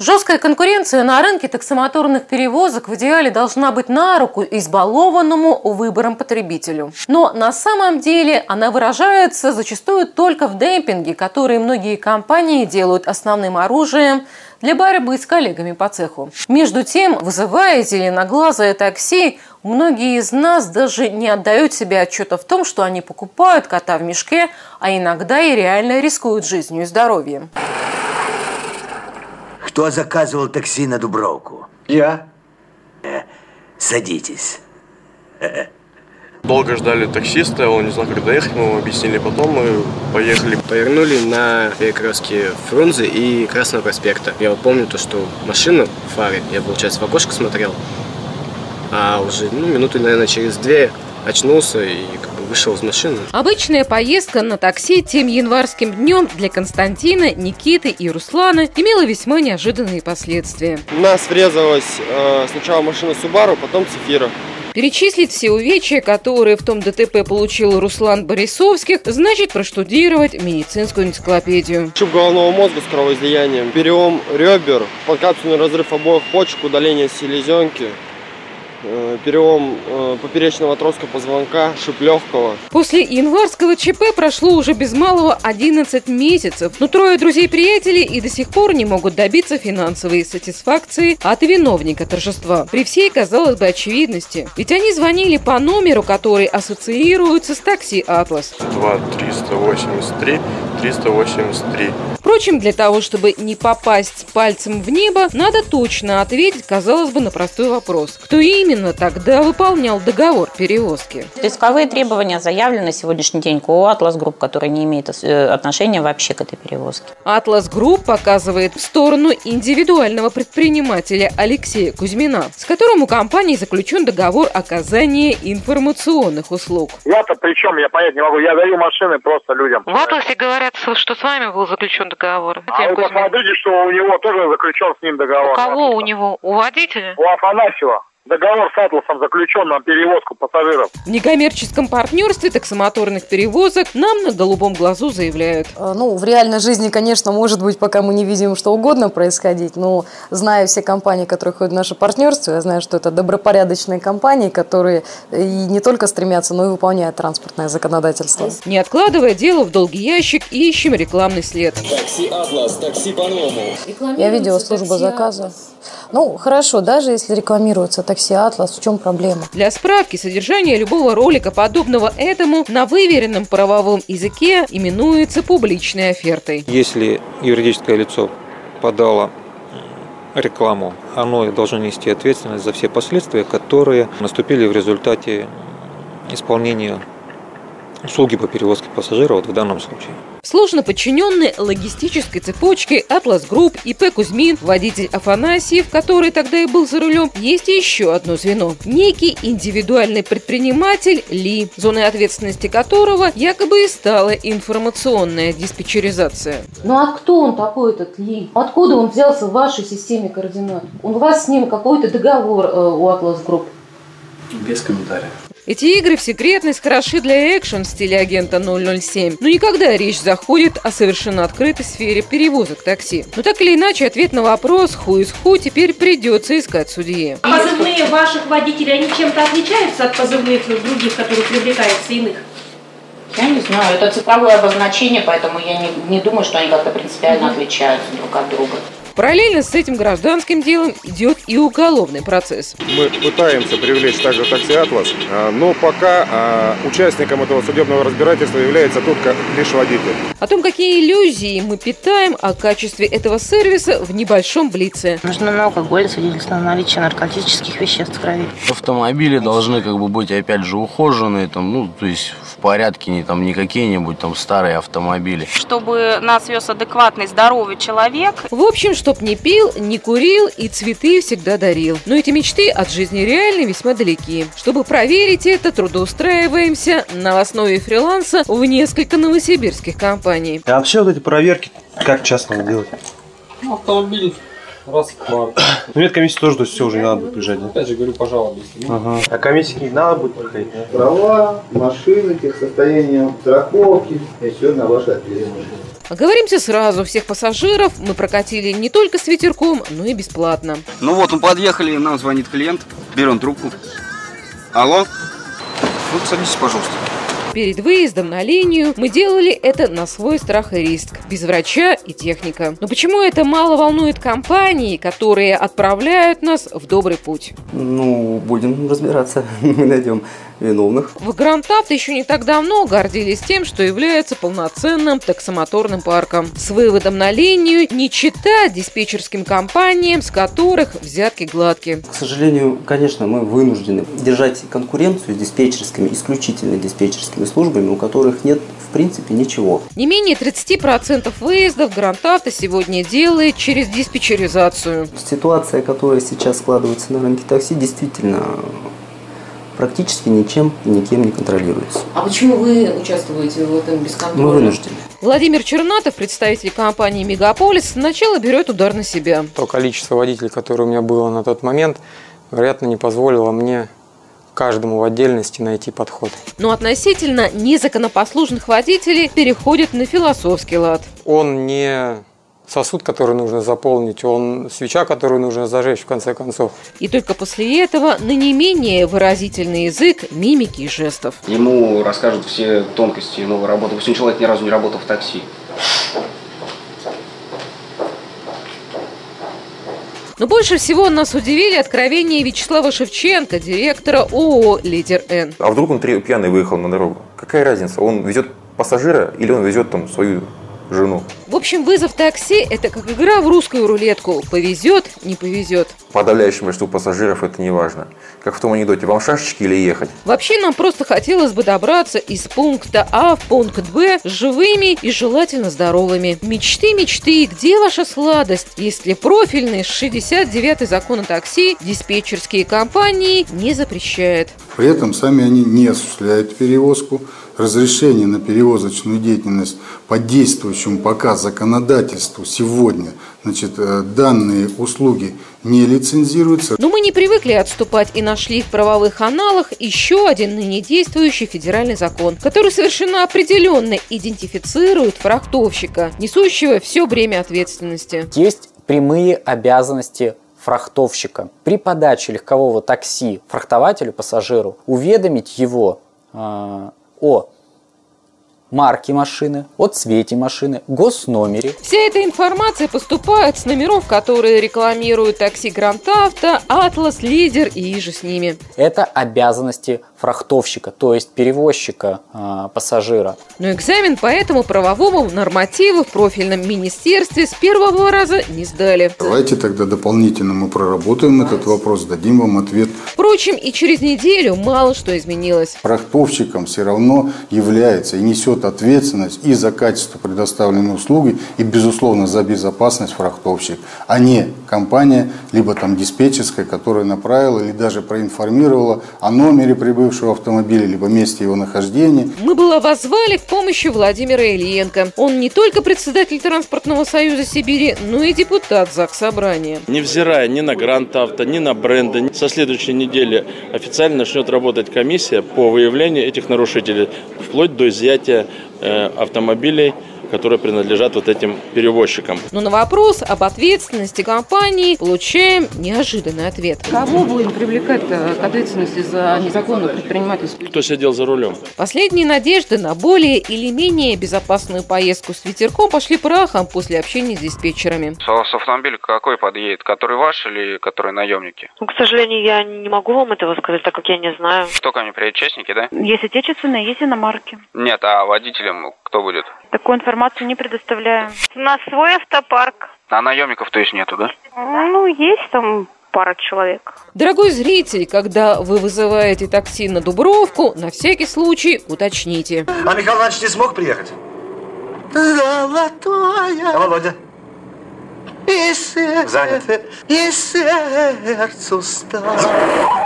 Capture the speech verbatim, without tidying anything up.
Жесткая конкуренция на рынке таксомоторных перевозок в идеале должна быть на руку избалованному выбором потребителю. Но на самом деле она выражается зачастую только в демпинге, который многие компании делают основным оружием для борьбы с коллегами по цеху. Между тем, вызывая зеленоглазое такси, многие из нас даже не отдают себе отчета в том, что они покупают кота в мешке, а иногда и реально рискуют жизнью и здоровьем. Кто заказывал такси на Дубровку? Я. Э, садитесь. Долго ждали таксиста, он не знал, как доехать, мы ему объяснили потом, мы поехали. Повернули на перекрестке Фрунзе и Красного проспекта. Я вот помню то, что машина, фары, я, получается, в окошко смотрел, а уже ну, минуты, наверное, через две очнулся и как бы вышел из машины. Обычная поездка на такси тем январским днем для Константина, Никиты и Руслана имела весьма неожиданные последствия. У нас врезалась э, сначала машина Subaru, потом Цефира. Перечислить все увечья, которые в том ДТП получил Руслан Борисовских, значит проштудировать медицинскую энциклопедию. Ушиб головного мозга с кровоизлиянием, перелом ребер, подкапсульный разрыв обоих почек, удаление селезенки, перелом поперечного отростка позвонка, шип легкого. После январского ЧП прошло уже без малого одиннадцать месяцев, но трое друзей-приятелей и до сих пор не могут добиться финансовой сатисфакции от виновника торжества. При всей, казалось бы, очевидности. Ведь они звонили по номеру, который ассоциируется с такси «Атлас». два триста восемьдесят три триста восемьдесят три. Впрочем, для того, чтобы не попасть пальцем в небо, надо точно ответить, казалось бы, на простой вопрос. Кто именно тогда выполнял договор перевозки? Исковые требования заявлены на сегодняшний день КОО «Атлас Групп», который не имеет отношения вообще к этой перевозке. «Атлас Групп» показывает в сторону индивидуального предпринимателя Алексея Кузьмина, с которым у компании заключен договор оказания информационных услуг. Я-то при чем? Я понять не могу. Я даю машины просто людям. В «Атласе» говорят, что с вами был заключен договор. А вы посмотрите, что у него тоже заключен с ним договор. У кого у него? У водителя? У Афанасьева. Договор с «Атласом» заключен на перевозку пассажиров. В некоммерческом партнерстве таксомоторных перевозок нам на голубом глазу заявляют. Ну, в реальной жизни, конечно, может быть, пока мы не видим что угодно происходить, но зная все компании, которые ходят в наше партнерство, я знаю, что это добропорядочные компании, которые и не только стремятся, но и выполняют транспортное законодательство. Не откладывая дело в долгий ящик, ищем рекламный след. Такси «Атлас», такси по-новому. Я видела службу заказа. Ну, хорошо, даже если рекламируется такси «Атлас», в чем проблема? Для справки, содержание любого ролика, подобного этому, на выверенном правовом языке именуется публичной офертой. Если юридическое лицо подало рекламу, оно должно нести ответственность за все последствия, которые наступили в результате исполнения услуги по перевозке пассажиров вот в данном случае. В сложно подчиненной логистической цепочке «Атлас Групп», ИП Кузьмин, водитель Афанасьев, который тогда и был за рулем, есть еще одно звено. Некий индивидуальный предприниматель Ли, зоной ответственности которого якобы и стала информационная диспетчеризация. Ну а кто он такой, этот Ли? Откуда он взялся в вашей системе координат? У вас с ним какой-то договор э, у «Атлас Групп»? Без комментариев. Эти игры в секретность хороши для экшен в стиле агента ноль ноль семь, но никогда речь заходит о совершенно открытой сфере перевозок такси. Но так или иначе, ответ на вопрос who is who теперь придется искать судье. Позывные ваших водителей, они чем-то отличаются от позывных других, которые привлекаются иных? Я не знаю, это цифровое обозначение, поэтому я не, не думаю, что они как-то принципиально отличаются друг от друга. Параллельно с этим гражданским делом идет и уголовный процесс. Мы пытаемся привлечь также такси «Атлас», но пока участником этого судебного разбирательства является только лишь водитель. О том, какие иллюзии мы питаем о качестве этого сервиса, в небольшом блице. Нужно на алкоголь, свидетельство о наличии наркотических веществ в крови. Автомобили должны как бы быть опять же ухоженные, там, ну, то есть в порядке, не, там, не какие-нибудь там старые автомобили. Чтобы нас вез адекватный, здоровый человек. В общем, чтоб не пил, не курил и цветы всегда дарил. Но эти мечты от жизни реальной весьма далеки. Чтобы проверить это, трудоустраиваемся на основе фриланса в несколько новосибирских компаний. А вообще вот эти проверки, как часто надо делать? Ну, автомобиль раз в квартал. Ну, нет, комиссии тоже, то есть все уже не надо будет приезжать, да? Опять же говорю, пожалуйста. Ага. А комиссии не надо будет проходить? Права, машины, техсостояние, страховки и все на ваши ответы. Оговоримся сразу, всех пассажиров мы прокатили не только с ветерком, но и бесплатно. Ну вот, мы подъехали, нам звонит клиент, берем трубку. Алло? Вот садитесь, пожалуйста. Перед выездом на линию мы делали это на свой страх и риск, без врача и техника. Но почему это мало волнует компании, которые отправляют нас в добрый путь? Ну, будем разбираться, мы найдем виновных. В Гранд Авто еще не так давно гордились тем, что является полноценным таксомоторным парком. С выводом на линию не чита диспетчерским компаниям, с которых взятки гладкие. К сожалению, конечно, мы вынуждены держать конкуренцию с диспетчерскими, исключительно диспетчерскими службами, у которых нет в принципе ничего. Не менее тридцати процентов выездов Гранд Авто сегодня делает через диспетчеризацию. Ситуация, которая сейчас складывается на рынке такси, действительно практически ничем и никем не контролируется. А почему вы участвуете в этом бесконтрольно? Мы вынуждены. Владимир Чернатов, представитель компании «Мегаполис», сначала берет удар на себя. То количество водителей, которое у меня было на тот момент, вероятно, не позволило мне каждому в отдельности найти подход. Но относительно незаконопослушных водителей переходит на философский лад. Он не сосуд, который нужно заполнить, он свеча, которую нужно зажечь в конце концов. И только после этого на не менее выразительный язык мимики и жестов. Ему расскажут все тонкости новой работы. Пусть человек ни разу не работал в такси. Но больше всего нас удивили откровения Вячеслава Шевченко, директора ООО «Лидер Н». А вдруг он пьяный выехал на дорогу? Какая разница? Он везет пассажира или он везет там свою жену? В общем, вызов такси – это как игра в русскую рулетку. Повезет, не повезет. Подавляющему большинству пассажиров это не важно. Как в том анекдоте, вам шашечки или ехать? Вообще нам просто хотелось бы добраться из пункта А в пункт Б живыми и желательно здоровыми. Мечты, мечты, где ваша сладость, если профильный шестьдесят девятый закон о такси диспетчерские компании не запрещает? При этом сами они не осуществляют перевозку. Разрешение на перевозочную деятельность по действующему пока законодательству сегодня, значит, данные услуги не лицензируются. Но мы не привыкли отступать и нашли в правовых аналах еще один ныне действующий федеральный закон, который совершенно определенно идентифицирует фрахтовщика, несущего все бремя ответственности. Есть прямые обязанности фрахтовщика при подаче легкового такси фрахтователю, пассажиру, уведомить его э, о марке машины, о цвете машины, госномере. Вся эта информация поступает с номеров, которые рекламируют такси Гранд Авто, Атлас, Лидер и иже с ними. Это обязанности фрахтовщика, то есть перевозчика э, пассажира. Но экзамен по этому правовому нормативу в профильном министерстве с первого раза не сдали. Давайте тогда дополнительно мы проработаем этот вопрос, дадим вам ответ. Впрочем, и через неделю мало что изменилось. Фрахтовщиком все равно является и несет ответственность и за качество предоставленной услуги, и, безусловно, за безопасность фрахтовщик, а не компания, либо там диспетчерская, которая направила или даже проинформировала о номере прибывшего автомобиля, либо месте его нахождения. Мы было воззвали к помощи Владимира Ильенко. Он не только председатель Транспортного союза Сибири, но и депутат Заксобрания. Невзирая ни на Гранд Авто, ни на бренды, со следующей недели официально начнет работать комиссия по выявлению этих нарушителей, вплоть до изъятия э, автомобилей, которые принадлежат вот этим перевозчикам. Но на вопрос об ответственности компании получаем неожиданный ответ. Кого будем привлекать к ответственности за незаконную предпринимательскую? Кто сидел за рулем? Последние надежды на более или менее безопасную поездку с ветерком пошли прахом после общения с диспетчерами. С автомобиля какой подъедет? Который ваш или который наемники? Ну, к сожалению, я не могу вам этого сказать, так как я не знаю. Кто ко мне приедет? Частники, да? Есть отечественные, есть иномарки. Нет, а водителем кто будет? Такую информацию не предоставляю. У нас свой автопарк. А наемников, то есть, нету, да? Ну, есть там пара человек. Дорогой зритель, когда вы вызываете такси на Дубровку, на всякий случай уточните. А Михаил Иванович не смог приехать? Золотая. А Володя? И сердце, занят. И сердцу стало.